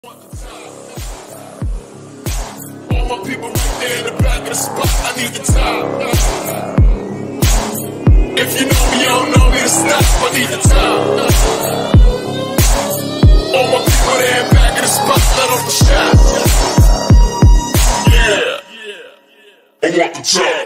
All my people right there in the back of the spot, I need the top. If you know me, you don't know me to stop, I need the top. All my people there in the back of the spot, let off the shot. Yeah, I want the top.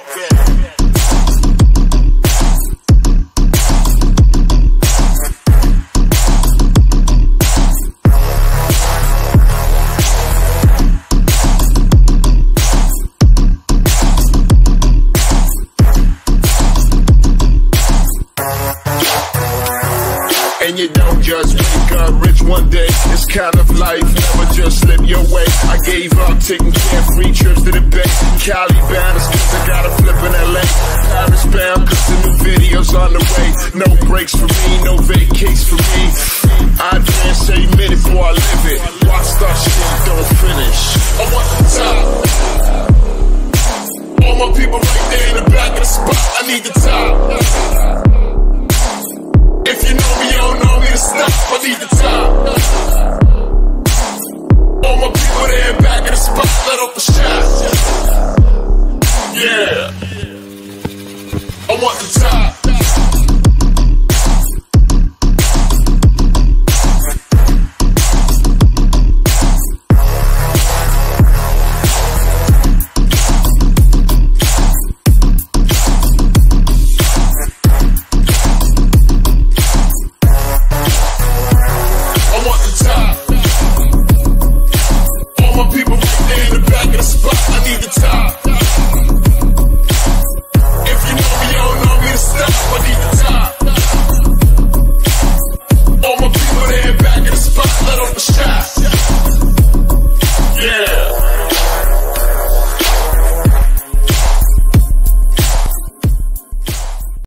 And you don't just wake up rich one day. It's kind of life, never just slip your way. I gave up taking carefree trips to the Bay. Cali bound, it's cause I got a flip in LA. Paris bound, cause the new video's on the way. No breaks for me, no vacates for me. I advance 8 minutes before I live it. Watch